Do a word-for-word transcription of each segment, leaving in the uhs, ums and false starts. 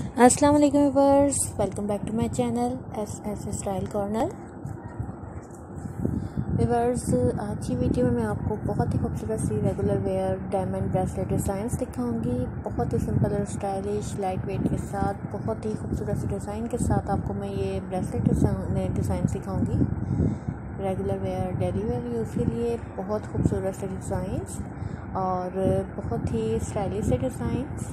अस्सलाम वालेकुम viewers, welcome back to my channel S S style corner. Viewers, आज की वीडियो में मैं आपको बहुत ही खूबसूरत सी regular wear diamond bracelet designs दिखाऊंगी। बहुत ही सिंपल और स्टाइलिश लाइट वेट के साथ बहुत ही खूबसूरत सी डिज़ाइन के साथ आपको मैं ये ब्रेसलेट डिज़ाइन सिखाऊंगी। Regular wear daily wear use के लिए बहुत खूबसूरत से डिज़ाइंस और बहुत ही स्टाइलिश से डिज़ाइंस।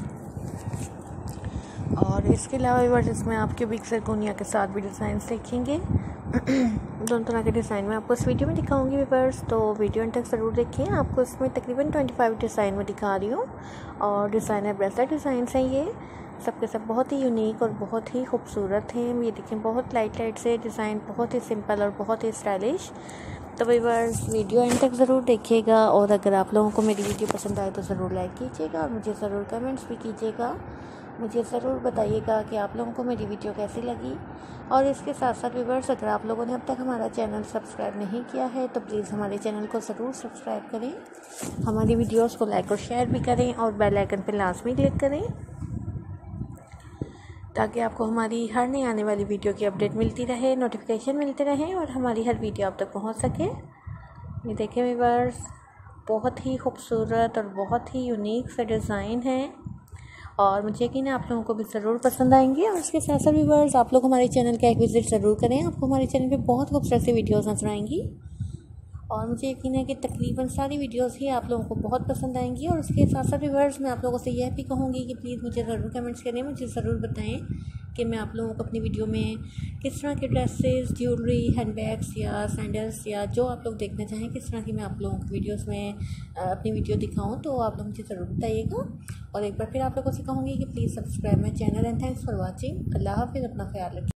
और इसके अलावा व्यूअर्स, इसमें आप क्यूबिक ज़रकोनिया के साथ भी डिज़ाइन देखेंगे। दोनों तरह के डिज़ाइन मैं आपको इस वीडियो में दिखाऊंगी व्यूअर्स, तो वीडियो एंड तक ज़रूर देखिए। आपको इसमें तकरीबन पच्चीस डिज़ाइन में दिखा रही हूँ और डिज़ाइनर ब्रेसलेट डिज़ाइन हैं। ये सब के सब बहुत ही यूनिक और बहुत ही खूबसूरत हैं। ये देखें, बहुत लाइट लाइट से डिज़ाइन, बहुत ही सिंपल और बहुत ही स्टाइलिश। तो व्यूअर्स, वीडियो एंड तक ज़रूर देखिएगा और अगर आप लोगों को मेरी वीडियो पसंद आए तो ज़रूर लाइक कीजिएगा और मुझे ज़रूर कमेंट्स भी कीजिएगा। मुझे ज़रूर बताइएगा कि आप लोगों को मेरी वीडियो कैसी लगी। और इसके साथ साथ व्यूअर्स, अगर आप लोगों ने अब तक हमारा चैनल सब्सक्राइब नहीं किया है तो प्लीज़ हमारे चैनल को ज़रूर सब्सक्राइब करें, हमारी वीडियोस को लाइक और शेयर भी करें और बेल आइकन पर लाजमी क्लिक करें ताकि आपको हमारी हर नई आने वाली वीडियो की अपडेट मिलती रहे, नोटिफिकेशन मिलते रहे और हमारी हर वीडियो आप तक पहुंच सके। ये देखें व्यूअर्स, बहुत ही खूबसूरत और बहुत ही यूनिक से डिज़ाइन है और मुझे यकीन है आप लोगों को भी ज़रूर पसंद आएंगे। और इसके साथ साथ व्यूअर्स, आप लोग हमारे चैनल का एक विज़िट ज़रूर करें। आपको हमारे चैनल पे बहुत खूबसूरत सी वीडियोस नजर आएंगी और मुझे यकीन है कि तकरीबन सारी वीडियोस ही आप लोगों को बहुत पसंद आएंगी। और उसके साथ साथ व्यूअर्स, मैं आप लोगों से यह भी कहूँगी कि प्लीज़ मुझे ज़रूर कमेंट्स करें, मुझे ज़रूर बताएं कि मैं आप लोगों को अपनी वीडियो में किस तरह के ड्रेसेस, ज्वेलरी, हैंडबैग्स या सैंडल्स या जो आप लोग देखना चाहें, किस तरह की मैं आप लोगों की वीडियोस में अपनी वीडियो दिखाऊं, तो आप लोग मुझे ज़रूर बताइएगा। और एक बार फिर आप लोगों से कहूँगी कि please subscribe my channel and thanks for watching. अल्लाह हाफिज़, अपना ख्याल रखिए।